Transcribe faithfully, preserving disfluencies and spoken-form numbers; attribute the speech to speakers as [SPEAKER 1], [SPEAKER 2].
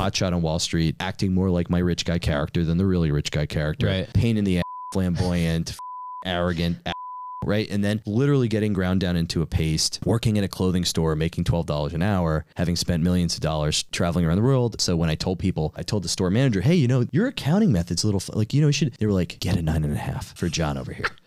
[SPEAKER 1] hotshot on Wall Street, acting more like my rich guy character than the really rich guy character.
[SPEAKER 2] Right.
[SPEAKER 1] Pain in the ass, flamboyant, arrogant, right? And then literally getting ground down into a paste, working in a clothing store, making twelve dollars an hour, having spent millions of dollars traveling around the world. So when I told people, I told the store manager, hey, you know, your accounting method's a little, like, you know, you should, they were like, get a nine and a half for John over here.